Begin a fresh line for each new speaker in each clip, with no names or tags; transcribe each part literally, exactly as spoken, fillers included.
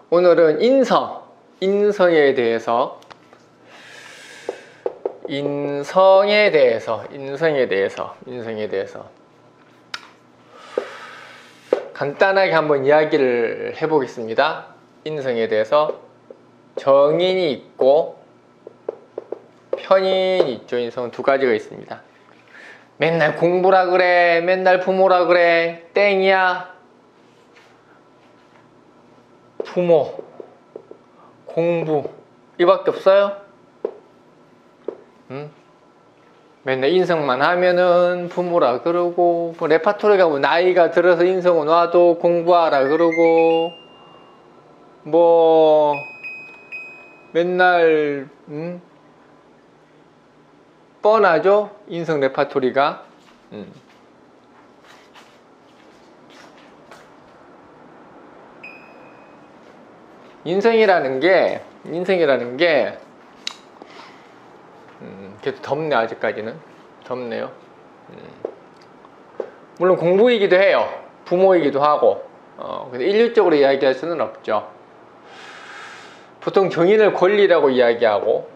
오늘은 인성, 인성에 대해서 인성에 대해서 인성에 대해서 인성에 대해서 간단하게 한번 이야기를 해보겠습니다. 인성에 대해서 정인이 있고 편인이 있죠. 인성은 두 가지가 있습니다. 맨날 공부라 그래, 맨날 부모라 그래, 땡이야. 부모, 공부 이밖에 없어요? 응? 맨날 인성만 하면은 부모라 그러고, 뭐 레파토리가 뭐 나이가 들어서 인성은 와도 공부하라 그러고, 뭐 맨날 응? 뻔하죠? 인성 레파토리가. 응. 인성이라는 게 인성이라는 게 음, 계속 덥네. 아직까지는 덥네요. 음. 물론 공부이기도 해요. 부모이기도 하고. 어, 근데 일률적으로 이야기할 수는 없죠. 보통 정인을 권리라고 이야기하고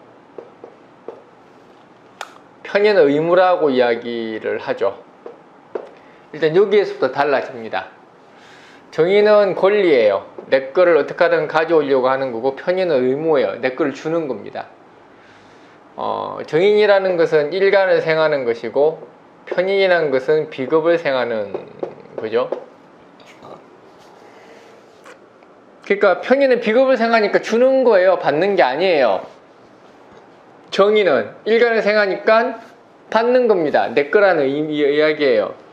편인은 의무라고 이야기를 하죠. 일단 여기에서부터 달라집니다. 정인은 권리예요. 내 거를 어떻게 하든 가져오려고 하는 거고, 편인은 의무예요. 내 거를 주는 겁니다. 어, 정인이라는 것은 일간을 생하는 것이고, 편인이라는 것은 비급을 생하는 거죠. 그러니까 편인은 비급을 생하니까 주는 거예요. 받는 게 아니에요. 정인은 일간을 생하니까 받는 겁니다. 내 거라는 이야기예요.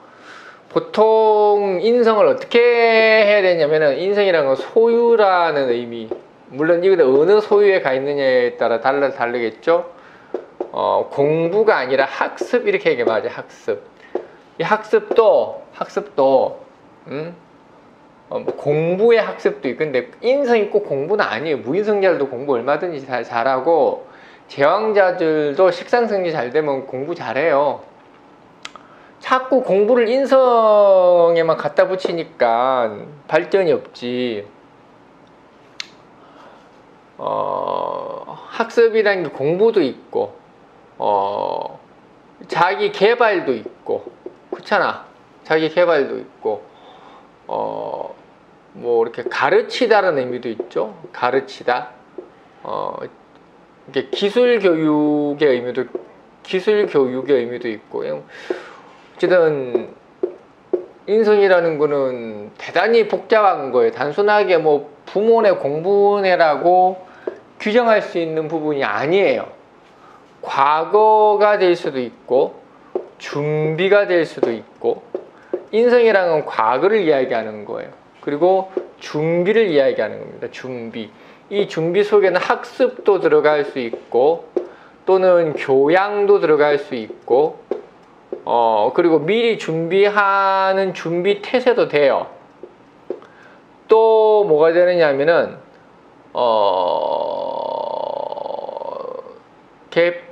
보통 인성을 어떻게 해야 되냐면은, 인성이라는 건 소유라는 의미, 물론 이거 어느 소유에 가 있느냐에 따라 달라 다르겠죠. 어, 공부가 아니라 학습, 이렇게 얘기해 맞아요. 학습. 이 학습도 학습도 음? 어, 뭐 공부의 학습도 있고, 근데 인성이 꼭 공부는 아니에요. 무인성자들도 공부 얼마든지 잘, 잘하고, 제왕자들도 식상성지 잘 되면 공부 잘해요. 자꾸 공부를 인성에만 갖다 붙이니까 발전이 없지. 어, 학습이라는 게 공부도 있고, 어, 자기 개발도 있고, 그렇잖아. 자기 개발도 있고, 어, 뭐 이렇게 가르치다라는 의미도 있죠. 가르치다. 어, 이게 기술 교육의 의미도, 기술 교육의 의미도 있고. 어쨌든 인성이라는 거는 대단히 복잡한 거예요. 단순하게 뭐 부모네 공부네라고 규정할 수 있는 부분이 아니에요. 과거가 될 수도 있고 준비가 될 수도 있고, 인성이라는 건 과거를 이야기하는 거예요. 그리고 준비를 이야기하는 겁니다. 준비. 이 준비 속에는 학습도 들어갈 수 있고, 또는 교양도 들어갈 수 있고, 어, 그리고 미리 준비하는 준비 태세도 돼요. 또 뭐가 되느냐 하면은, 어, 개,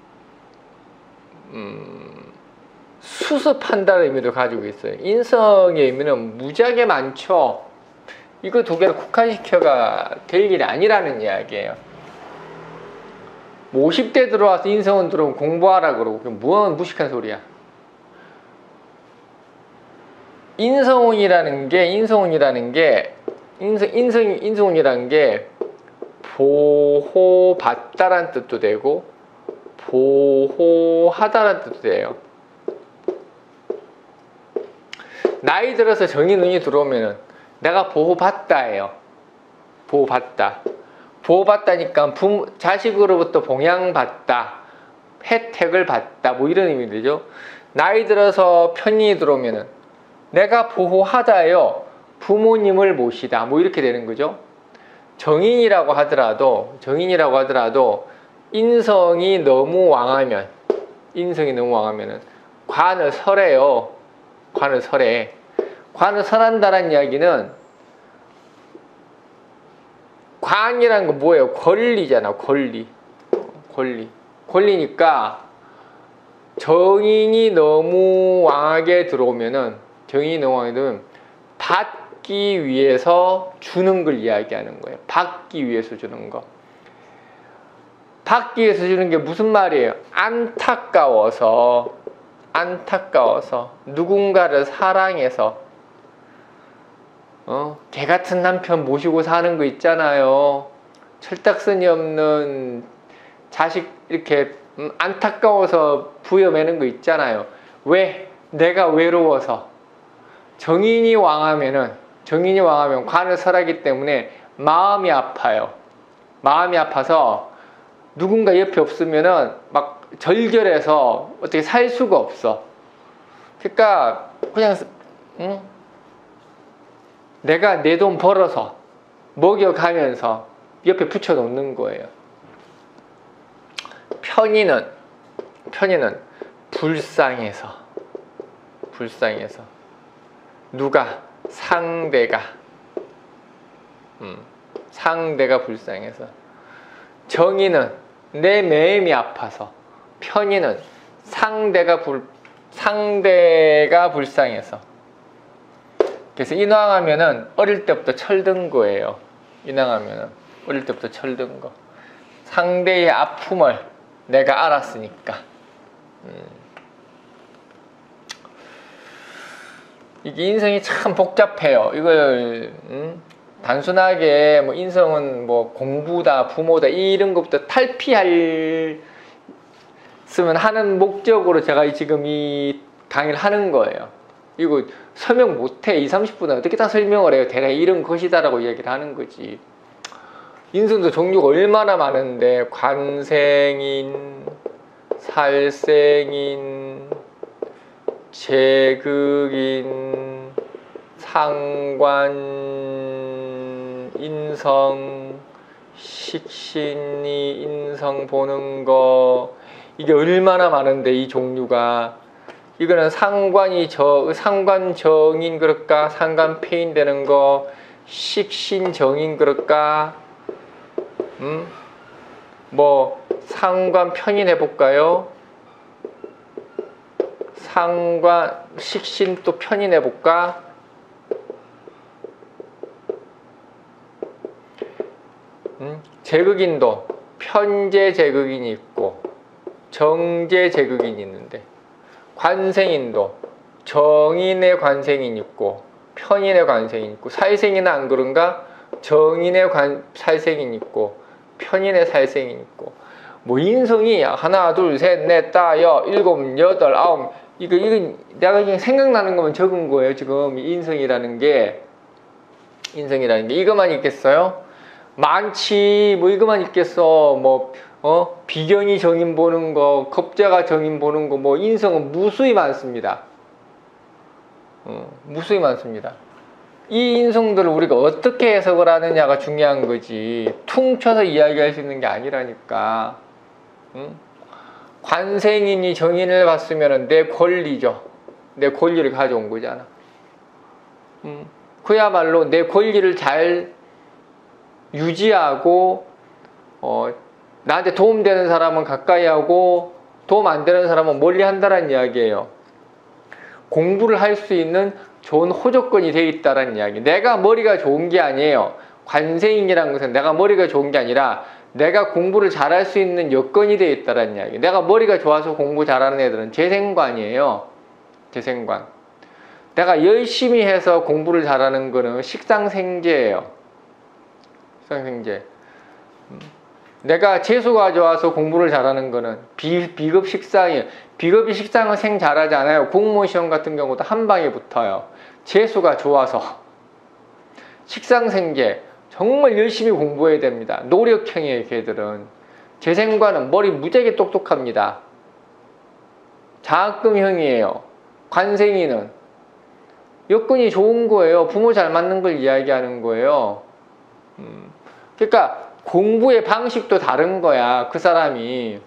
음, 수습한다는 의미도 가지고 있어요. 인성의 의미는 무지하게 많죠. 이거 두 개를 국한시켜가 될 일이 아니라는 이야기예요. 뭐 오십 대 들어와서 인성은 들어오면 공부하라 그러고, 그게 무한 무식한 소리야. 인성운이라는 게, 인성운이라는 게, 인성, 인성, 인성운이라는 게 보호받다라는 뜻도 되고, 보호하다라는 뜻도 돼요. 나이 들어서 정인운이 들어오면은 내가 보호받다예요. 보호받다. 보호받다니까 부모, 자식으로부터 봉양받다, 혜택을 받다, 뭐 이런 의미 되죠. 나이 들어서 편인이 들어오면은 내가 보호하다요, 부모님을 모시다, 뭐 이렇게 되는 거죠. 정인이라고 하더라도 정인이라고 하더라도 인성이 너무 왕하면 인성이 너무 왕하면은 관을 설해요. 관을 설해. 관을 설한다는 이야기는, 관이라는 건 뭐예요? 권리잖아. 권리. 권리. 권리니까 정인이 너무 왕하게 들어오면은, 정인이 너무 왕하게 들어오면 받기 위해서 주는 걸 이야기하는 거예요. 받기 위해서 주는 거. 받기 위해서 주는 게 무슨 말이에요? 안타까워서, 안타까워서, 누군가를 사랑해서, 어? 개 같은 남편 모시고 사는 거 있잖아요. 철딱서니 없는 자식 이렇게 음, 안타까워서 부여매는 거 있잖아요. 왜? 내가 외로워서. 정인이 왕하면은, 정인이 왕하면 관을 설하기 때문에 마음이 아파요. 마음이 아파서 누군가 옆에 없으면은 막 절절해서 어떻게 살 수가 없어. 그러니까 그냥 응? 내가 내 돈 벌어서 먹여가면서 옆에 붙여놓는 거예요. 편의는 편의는 불쌍해서 불쌍해서 누가? 상대가 음, 상대가 불쌍해서. 정의는 내 마음이 아파서. 편의는 상대가 불 상대가 불쌍해서. 그래서 인왕하면은 어릴 때부터 철든 거예요. 인왕하면은 어릴 때부터 철든 거. 상대의 아픔을 내가 알았으니까. 음. 이게 인성이 참 복잡해요. 이걸 음? 단순하게 뭐 인성은 뭐 공부다, 부모다 이런 것부터 탈피할 쓰면 하는 목적으로 제가 지금 이 강의를 하는 거예요. 이거 설명 못해. 이삼십 분에 어떻게 다 설명을 해요. 대략 이런 것이다라고 이야기를 하는 거지. 인성도 종류가 얼마나 많은데 관생인, 살생인, 제극인, 상관, 인성, 식신이 인성 보는 거 이게 얼마나 많은데 이 종류가. 이거는 상관이 저 상관정인 그럴까? 상관폐인 되는 거 식신정인 그럴까? 음? 뭐 상관 편인 해볼까요? 상관 식신 또 편인 해볼까? 음? 제극인도 편제 제극인이 있고 정제 제극인이 있는데, 관생인도 정인의 관생인이 있고 편인의 관생인이 있고, 살생인은 안 그런가? 정인의 관, 살생인이 있고 편인의 살생인이 있고, 뭐 인성이 하나 둘 셋 넷 다 여 일곱 여덟 아홉, 이거 이거 내가 그냥 생각나는 것만 적은 거예요. 지금 인성이라는 게 인성이라는 게 이것만 있겠어요? 많지. 뭐 이것만 있겠어. 뭐 어? 비견이 정인 보는 거, 겁자가 정인 보는 거, 뭐 인성은 무수히 많습니다. 어, 무수히 많습니다. 이 인성들을 우리가 어떻게 해석을 하느냐가 중요한 거지, 퉁쳐서 이야기할 수 있는 게 아니라니까. 응? 관생인이 정인을 봤으면 내 권리죠. 내 권리를 가져온 거잖아. 응? 그야말로 내 권리를 잘 유지하고 어, 나한테 도움되는 사람은 가까이 하고 도움 안 되는 사람은 멀리 한다는 이야기예요. 공부를 할 수 있는 좋은 호조건이 되어 있다는 이야기. 내가 머리가 좋은 게 아니에요. 관생인이라는 것은 내가 머리가 좋은 게 아니라 내가 공부를 잘할 수 있는 여건이 되어 있다는 이야기. 내가 머리가 좋아서 공부 잘하는 애들은 재생관이에요. 재생관. 내가 열심히 해서 공부를 잘하는 거는 식상생재예요. 식상생재. 내가 재수가 좋아서 공부를 잘하는 거는 비, 비급 식상이에요. 비급이 식상은 생 잘하지 않아요. 공무원 시험 같은 경우도 한 방에 붙어요. 재수가 좋아서. 식상생재. 정말 열심히 공부해야 됩니다. 노력형이에요, 걔들은. 재생관은 머리 무지하게 똑똑합니다. 장학금형이에요. 관생이는 여건이 좋은 거예요. 부모 잘 맞는 걸 이야기하는 거예요. 음. 그러니까 공부의 방식도 다른 거야, 그 사람이.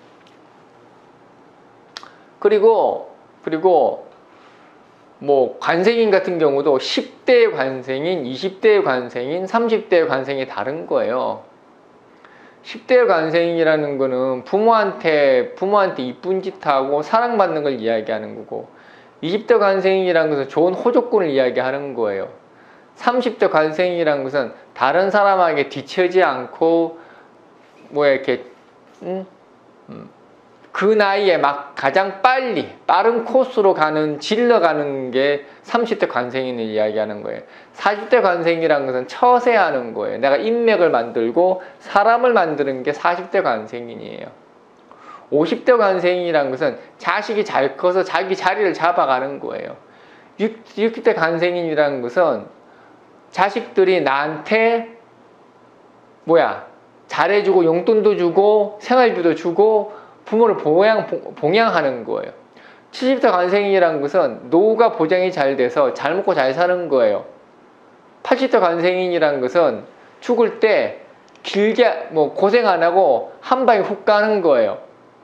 그리고 그리고 뭐 관생인 같은 경우도 십 대의 관생인, 이십 대의 관생인, 삼십 대의 관생이 다른 거예요. 십 대의 관생인이라는 거는 부모한테 부모한테 이쁜 짓 하고 사랑받는 걸 이야기하는 거고, 이십 대 관생인이라는 것은 좋은 호조건을 이야기하는 거예요. 삼십 대 관생이라는 것은 다른 사람에게 뒤처지 않고 뭐 이렇게 음? 음. 그 나이에 막 가장 빨리 빠른 코스로 가는 질러가는 게 삼십 대 관생인을 이야기하는 거예요. 사십 대 관생이라는 것은 처세하는 거예요. 내가 인맥을 만들고 사람을 만드는 게 사십 대 관생인이에요. 오십 대 관생이라는 것은 자식이 잘 커서 자기 자리를 잡아가는 거예요. 육십 대 관생인이라는 것은 자식들이 나한테 뭐야 잘해주고 용돈도 주고 생활비도 주고 부모를 봉양, 봉양하는 거예요. 칠십 대 관생이라는 것은 노후가 보장이 잘 돼서 잘 먹고 잘 사는 거예요. 팔십 대 관생이라는 것은 죽을 때 길게 뭐 고생 안 하고 한 방에 훅 가는 거예요.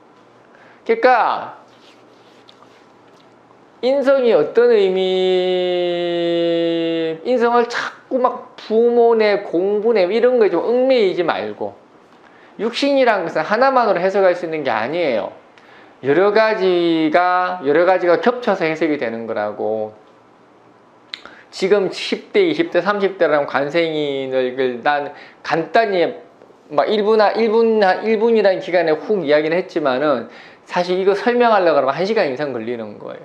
그러니까 인성이 어떤 의미, 인성을 자꾸 막 부모네, 공부네 이런 거에 좀 얽매이지 말고, 육신이라는 것은 하나만으로 해석할 수 있는 게 아니에요. 여러 가지가 여러 가지가 겹쳐서 해석이 되는 거라고. 지금 십 대, 이십 대, 삼십 대라는 관생인을 난 간단히 막 일 분, 일 분, 일 분이라는 기간에 훅 이야기는 했지만은 사실 이거 설명하려고 그러면 한 시간 이상 걸리는 거예요.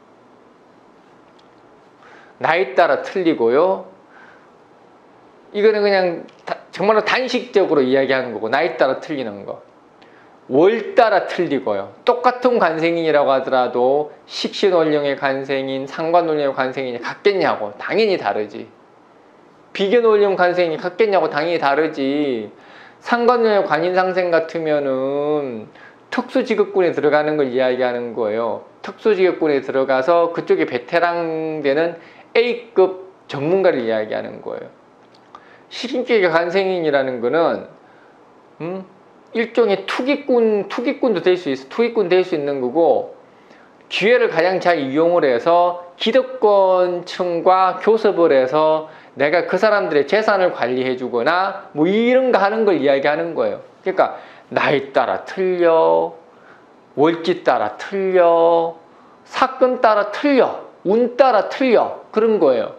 나이 따라 틀리고요. 이거는 그냥 다, 정말로 단식적으로 이야기하는 거고, 나이 따라 틀리는 거. 월 따라 틀리고요. 똑같은 관생인이라고 하더라도 식신원령의 관생인, 상관원령의 관생인이 같겠냐고. 당연히 다르지. 비견원령 관생인이 같겠냐고. 당연히 다르지. 상관원령의 관인상생 같으면은 특수직업군에 들어가는 걸 이야기하는 거예요. 특수직업군에 들어가서 그쪽에 베테랑 되는 A급 전문가를 이야기하는 거예요. 식인격의 관생인이라는 거는 음? 일종의 투기꾼, 투기꾼도 될 수 있어. 투기꾼 될 수 있는 거고, 기회를 가장 잘 이용을 해서 기득권층과 교섭을 해서 내가 그 사람들의 재산을 관리해 주거나 뭐 이런 거 하는 걸 이야기하는 거예요. 그러니까 나이 따라 틀려, 월지 따라 틀려, 사건 따라 틀려, 운 따라 틀려, 그런 거예요.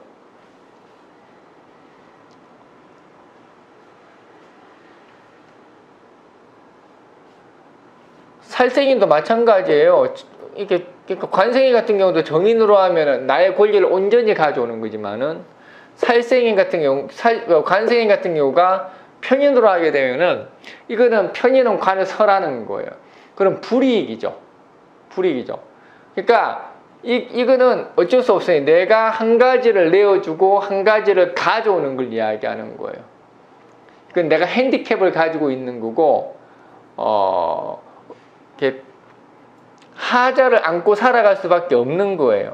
살생인도 마찬가지예요. 이게 그러니까 관생인 같은 경우도 정인으로 하면은 나의 권리를 온전히 가져오는 거지만은, 살생인 같은 경우, 살, 관생인 같은 경우가 편인으로 하게 되면은 이거는 편인은 관을 설하는 거예요. 그럼 불이익이죠. 불이익이죠. 그러니까 이, 이거는 어쩔 수 없어요. 내가 한 가지를 내어주고 한 가지를 가져오는 걸 이야기하는 거예요. 그건 내가 핸디캡을 가지고 있는 거고, 어, 이렇게 하자를 안고 살아갈 수밖에 없는 거예요.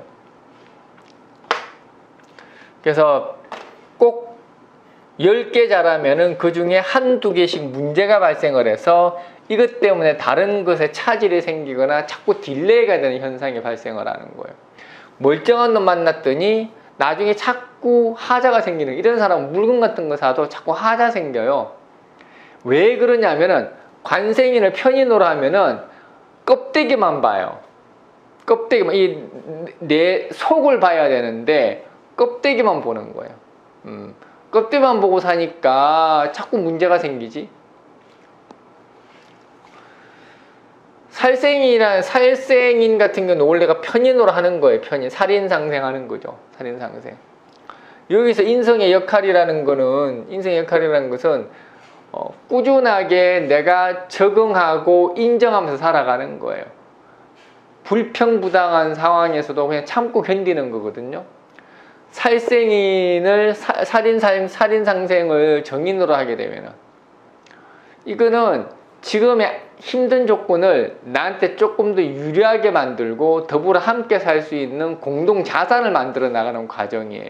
그래서 꼭 열 개 자라면은 그 중에 한두 개씩 문제가 발생을 해서 이것 때문에 다른 것에 차질이 생기거나 자꾸 딜레이가 되는 현상이 발생을 하는 거예요. 멀쩡한 놈 만났더니 나중에 자꾸 하자가 생기는, 이런 사람은 물건 같은 거 사도 자꾸 하자 생겨요. 왜 그러냐면은 관생인을 편인으로 하면은 껍데기만 봐요. 껍데기만, 이 내 속을 봐야 되는데 껍데기만 보는 거예요. 음, 껍데기만 보고 사니까 자꾸 문제가 생기지. 살생이란, 살생인 같은 경우는 원래가 편인으로 하는 거예요. 편인, 살인상생하는 거죠. 살인상생. 여기서 인성의 역할이라는 거는, 인성의 역할이라는 것은 어, 꾸준하게 내가 적응하고 인정하면서 살아가는 거예요. 불평부당한 상황에서도 그냥 참고 견디는 거거든요. 살생인을 사, 살인, 살인, 살인상생을 정인으로 하게 되면은 이거는 지금의 힘든 조건을 나한테 조금 더 유리하게 만들고 더불어 함께 살 수 있는 공동 자산을 만들어 나가는 과정이에요.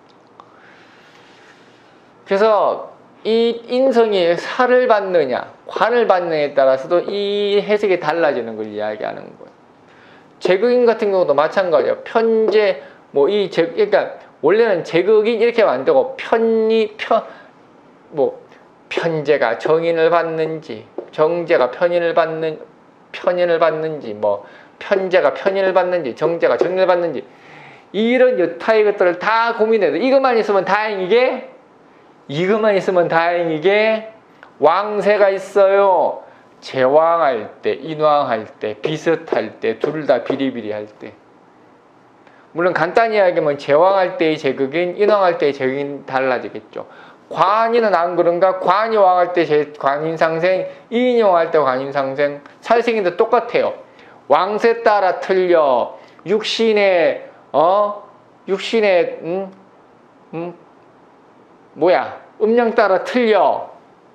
그래서 이 인성이 살을 받느냐 관을 받느냐에 따라서도 이 해석이 달라지는 걸 이야기하는 거예요. 제극인 같은 경우도 마찬가지예요. 편제 뭐 이 제 그러니까 원래는 제극인 이렇게 만들고 편이 편 뭐 편제가 정인을 받는지 정제가 편인을 받는 편인을 받는지 뭐 편제가 편인을 받는지 정제가 정인을 받는지 이런 여타의 것들을 다 고민해도 이것만 있으면 다행이게, 이것만 있으면 다행이게 왕세가 있어요. 제왕할 때, 인왕할 때, 비슷할 때, 둘 다 비리비리할 때. 물론 간단히 이야기하면 제왕할 때의 제극인, 인왕할 때의 제극인 달라지겠죠. 관인은 안 그런가? 관이 왕할 때 관인상생, 인이 왕할 때 관인상생, 살생인도 똑같아요. 왕세 따라 틀려. 육신의 어 육신의 음, 음 뭐야 음양 따라 틀려.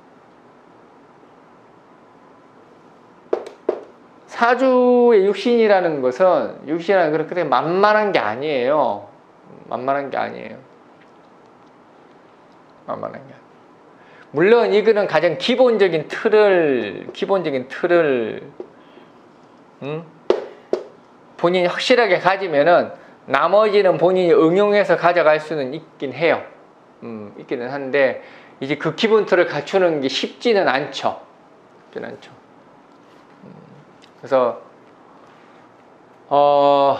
사주의 육신이라는 것은 육신이라는 그렇게 만만한 게 아니에요. 만만한 게 아니에요. 만만한 게 아니에요. 물론 이거는 가장 기본적인 틀을 기본적인 틀을 음? 본인이 확실하게 가지면은 나머지는 본인이 응용해서 가져갈 수는 있긴 해요. 음, 있기는 한데 이제 그 기본 틀을 갖추는 게 쉽지는 않죠. 쉽지는 않죠. 음, 그래서 어,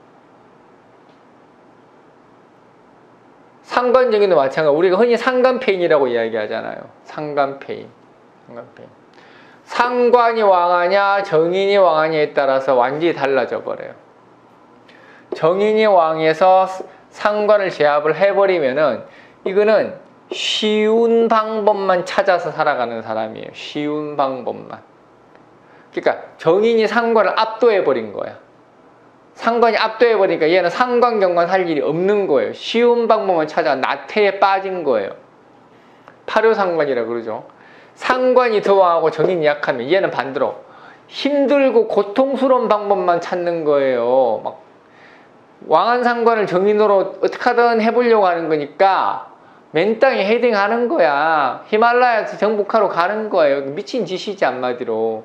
상관정의도 마찬가지로 우리가 흔히 상관폐인이라고 이야기하잖아요. 상관폐인. 상관폐인. 상관이 왕하냐 정인이 왕하냐에 따라서 완전히 달라져 버려요. 정인이 왕에서 상관을 제압을 해버리면은 이거는 쉬운 방법만 찾아서 살아가는 사람이에요. 쉬운 방법만. 그러니까 정인이 상관을 압도해버린 거야. 상관이 압도해버리니까 얘는 상관경관 할 일이 없는 거예요. 쉬운 방법만 찾아 나태에 빠진 거예요. 파묘상관이라 그러죠. 상관이 더 왕하고 정인이 약하면 얘는 반대로 힘들고 고통스러운 방법만 찾는 거예요. 막 왕한 상관을 정인으로 어떻게 하든 해보려고 하는 거니까 맨땅에 헤딩하는 거야. 히말라야에서 정복하러 가는 거예요. 미친 짓이지 한마디로.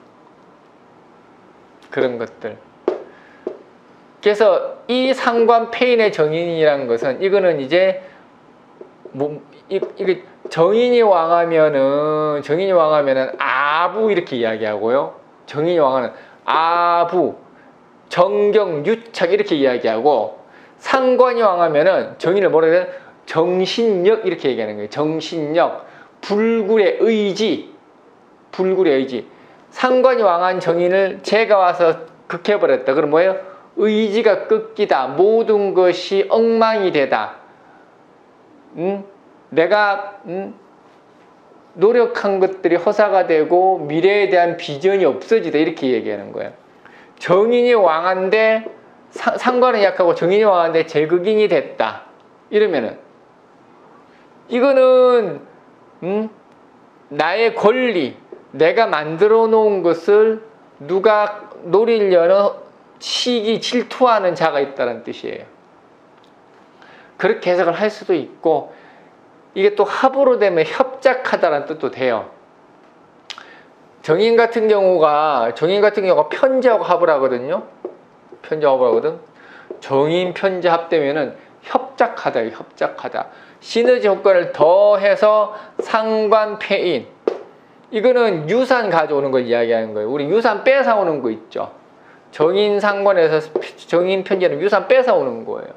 그런 것들. 그래서 이 상관 폐인의 정인이라는 것은 이거는 이제 뭐 이, 이게 정인이 왕하면은 정인이 왕하면은 아부 이렇게 이야기하고요. 정인이 왕하는 아부, 정경, 유착 이렇게 이야기하고 상관이 왕하면은 정인을 뭐라 해야 되나? 정신력 이렇게 얘기하는 거예요. 정신력, 불굴의 의지, 불굴의 의지. 상관이 왕한 정인을 제가 와서 극해버렸다. 그럼 뭐예요? 의지가 꺾이다. 모든 것이 엉망이 되다. 음? 내가 음? 노력한 것들이 허사가 되고 미래에 대한 비전이 없어지다. 이렇게 얘기하는 거예요. 정인이 왕한데 사, 상관은 약하고 정인이 왕한데 제극인이 됐다. 이러면은 이거는 음? 나의 권리, 내가 만들어 놓은 것을 누가 노리려는 시기, 질투하는 자가 있다는 뜻이에요. 그렇게 해석을 할 수도 있고 이게 또 합으로 되면 협작하다라는 뜻도 돼요. 정인 같은 경우가 정인 같은 경우가 편제하고 합을 하거든요. 편제하고 합을 하거든. 정인 편제 합되면은 협작하다, 협작하다. 시너지 효과를 더해서 상관폐인. 이거는 유산 가져오는 걸 이야기하는 거예요. 우리 유산 뺏어오는 거 있죠. 정인 상관에서 정인 편제는 유산 뺏어오는 거예요.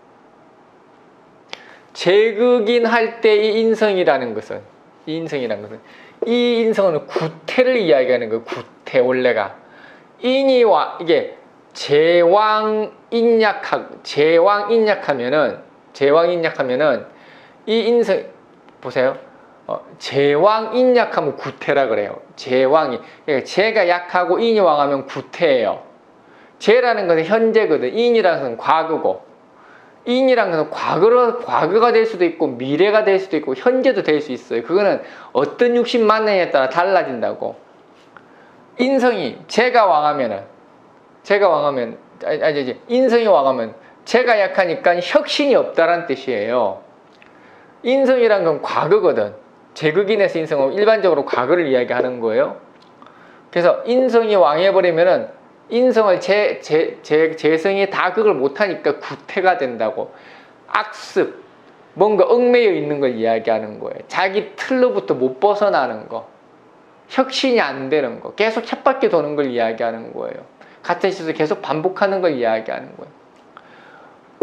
제극인 할 때 이 인성이라는 것은 이 인성이라는 것은 이 인성은 구태를 이야기하는 거예요. 구태 원래가 인이 와 이게 제왕 인약하 제왕 인약하면은 제왕 인약하면은 이 인성 보세요. 어, 제왕 인약하면 구태라 그래요. 제왕이 그러니까 제가 약하고 인이 왕하면 구태예요. 제라는 것은 현재거든. 인이라는 것은 과거고 인이라는 것은 과거로, 과거가 될 수도 있고 미래가 될 수도 있고 현재도 될 수 있어요. 그거는 어떤 육신 만나냐에 따라 달라진다고. 인성이 제가 왕하면은 제가 왕하면 아니, 아니 인성이 왕하면 제가 약하니까 혁신이 없다라는 뜻이에요. 인성이란 건 과거거든. 제극인에서 인성은 일반적으로 과거를 이야기하는 거예요. 그래서 인성이 왕해버리면은 인성을 제, 제, 제, 재성이 다 그걸 못하니까 구태가 된다고. 악습, 뭔가 얽매여 있는 걸 이야기하는 거예요. 자기 틀로부터 못 벗어나는 거. 혁신이 안 되는 거. 계속 쳇바퀴 도는 걸 이야기하는 거예요. 같은 시에서 계속 반복하는 걸 이야기하는 거예요.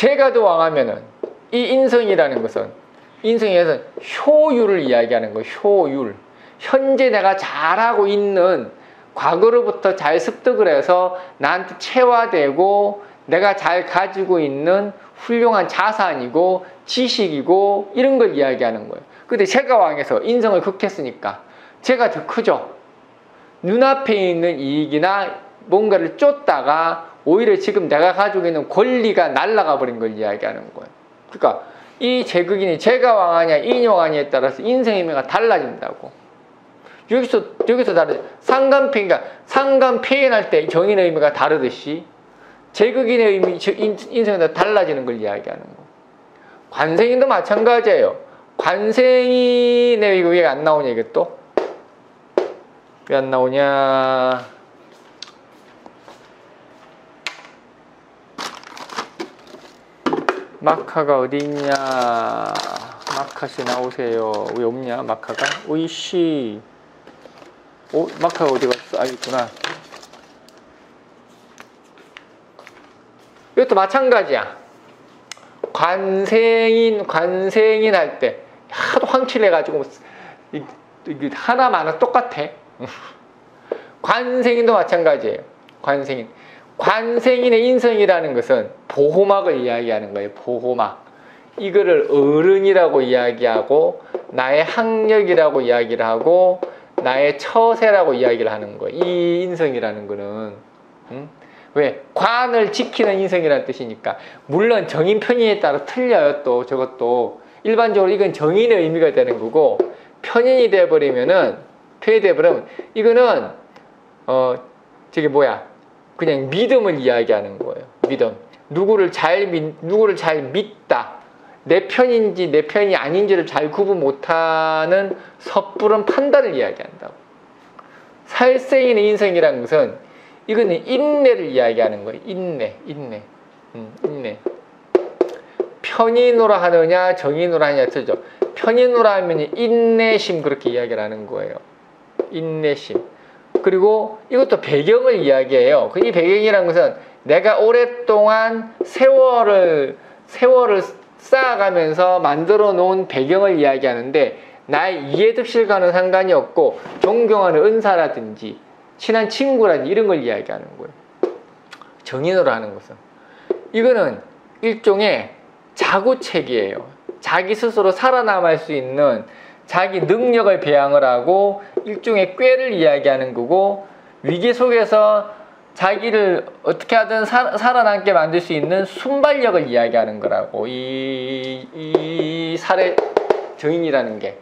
제가도 왕하면은 이 인성이라는 것은 인성에서 효율을 이야기하는 거예요. 효율. 현재 내가 잘하고 있는 과거로부터 잘 습득을 해서 나한테 체화되고 내가 잘 가지고 있는 훌륭한 자산이고 지식이고 이런 걸 이야기하는 거예요. 근데 제가 왕에서 인성을 극했으니까 제가 더 크죠. 눈앞에 있는 이익이나 뭔가를 쫓다가 오히려 지금 내가 가지고 있는 권리가 날아가 버린 걸 이야기하는 거예요. 그러니까 이 제극인이 제가 왕하냐 인용하냐에 따라서 인성의 의미가 달라진다고. 여기서 여기서 다르죠. 상관폐, 그러니까 상관 표현할 때 정인의 의미가 다르듯이 제극인의 의미, 인성이 달라지는 걸 이야기하는 거. 관생인도 마찬가지예요. 관생인의 이거 왜 안 나오냐 이게 또? 왜 안 나오냐? 마카가 어디 있냐? 마카씨 나오세요. 왜 없냐? 마카가? 오이씨. 오, 마카가 어디 갔어? 아, 있구나. 이것도 마찬가지야. 관생인, 관생인 할 때 하도 황칠해가지고 하나만 똑같아. 관생인도 마찬가지예요. 관생인. 관생인의 인성이라는 것은 보호막을 이야기하는 거예요. 보호막. 이거를 어른이라고 이야기하고 나의 학력이라고 이야기를 하고 나의 처세라고 이야기를 하는 거예요. 이 인성이라는 거는. 응? 왜? 관을 지키는 인성이라는 뜻이니까. 물론 정인 편인에 따라 틀려요. 또 저것도. 일반적으로 이건 정인의 의미가 되는 거고 편인이 돼버리면은 편이 돼버리면 이거는 어 저게 뭐야? 그냥 믿음을 이야기하는 거예요. 믿음. 누구를 잘 믿, 누구를 잘 믿다. 내 편인지 내 편이 아닌지를 잘 구분 못하는 섣부른 판단을 이야기한다고. 살생인의 인성이라는 것은 이거는 인내를 이야기하는 거예요. 인내, 인내, 음, 인내. 편인으로 하느냐 정인으로 하느냐 틀죠. 편인으로 하면 인내심 그렇게 이야기를 하는 거예요. 인내심. 그리고 이것도 배경을 이야기해요. 이 배경이라는 것은 내가 오랫동안 세월을 세월을 쌓아가면서 만들어 놓은 배경을 이야기하는데 나의 이해득실과는 상관이 없고 존경하는 은사라든지 친한 친구라든지 이런 걸 이야기하는 거예요. 정인으로 하는 것은 이거는 일종의 자구책이에요. 자기 스스로 살아남을 수 있는 자기 능력을 배양을 하고 일종의 꾀를 이야기하는 거고 위기 속에서 자기를 어떻게 하든 사, 살아남게 만들 수 있는 순발력을 이야기하는 거라고. 이, 이 살의 정인이라는 게.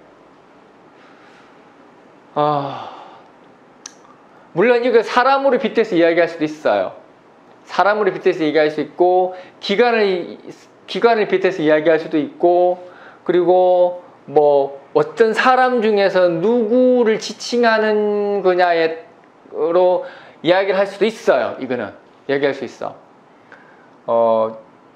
아, 물론 이거 사람으로 빗대서 이야기할 수도 있어요. 사람으로 빗대서 얘기할 수 있고 기관을, 기관을 빗대서 이야기할 수도 있고 그리고 뭐 어떤 사람 중에서 누구를 지칭하는 거냐로 이야기를 할 수도 있어요. 이거는 이야기할 수 있어. 어,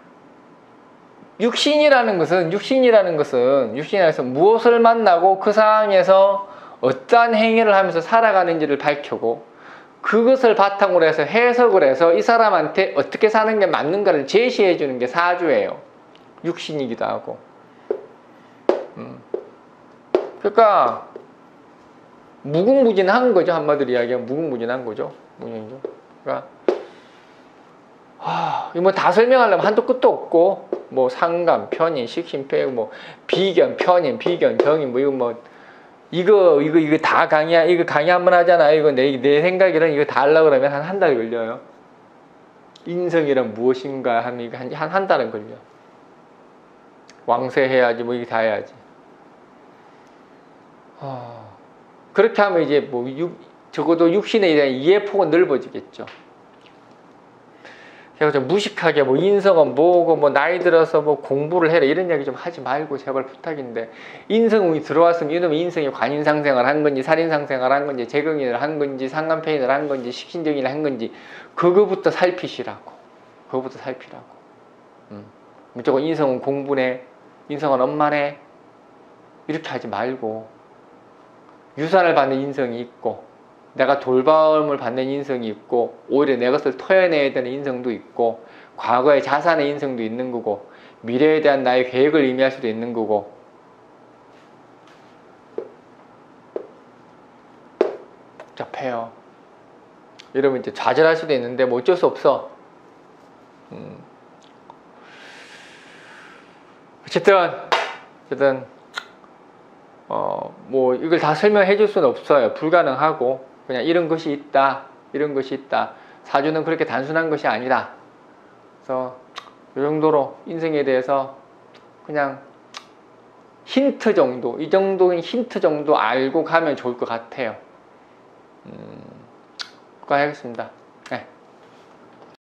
육신이라는 것은 육신이라는 것은 육신이라는 것은 무엇을 만나고 그 상황에서 어떠한 행위를 하면서 살아가는지를 밝히고 그것을 바탕으로 해서 해석을 해서 이 사람한테 어떻게 사는 게 맞는가를 제시해 주는 게 사주예요. 육신이기도 하고. 음. 그러니까 무궁무진한 거죠. 한마디로 이야기하면 무궁무진한 거죠. 무궁무진죠. 그러니까 하, 이거 뭐 다 설명하려면 한도 끝도 없고 뭐 상관, 편인, 식신패, 뭐 비견, 편인, 비견, 정인 뭐 이거 뭐 이거 이거 이거 다 강의 이거 강의 한번 하잖아. 이거 내 내 생각이랑 이거 다 하려고 그러면 한 한 달 걸려요. 인성이란 무엇인가 하면 이거 한 한 달은 걸려. 왕세해야지 뭐 이게 다 해야지. 어, 그렇게 하면 이제 뭐 육, 적어도 육신에 대한 이해폭은 넓어지겠죠. 그래서 무식하게 뭐 인성은 뭐고 뭐 나이 들어서 뭐 공부를 해라 이런 이야기 좀 하지 말고 제발 부탁인데 인성이 들어왔으면 이놈의 인성이 관인상생을 한 건지 살인상생을 한 건지 재경인을 한 건지 상간폐인을 한 건지 식신정인을 한 건지 그거부터 살피시라고. 그거부터 살피라고. 음. 무조건 인성은 공부네 인성은 엄마네 이렇게 하지 말고 유산을 받는 인성이 있고 내가 돌봄을 받는 인성이 있고 오히려 내 것을 토해내야 되는 인성도 있고 과거의 자산의 인생도 있는 거고, 미래에 대한 나의 계획을 의미할 수도 있는 거고. 복잡해요. 여러분 이제 좌절할 수도 있는데 뭐 어쩔 수 없어. 음. 어쨌든 어쨌든 어 뭐 이걸 다 설명해 줄 수는 없어요. 불가능하고, 그냥 이런 것이 있다, 이런 것이 있다. 사주는 그렇게 단순한 것이 아니다. 그래서 이 정도로 인생에 대해서 그냥 힌트 정도, 이 정도인 힌트 정도 알고 가면 좋을 것 같아요. 음, 그거 하겠습니다.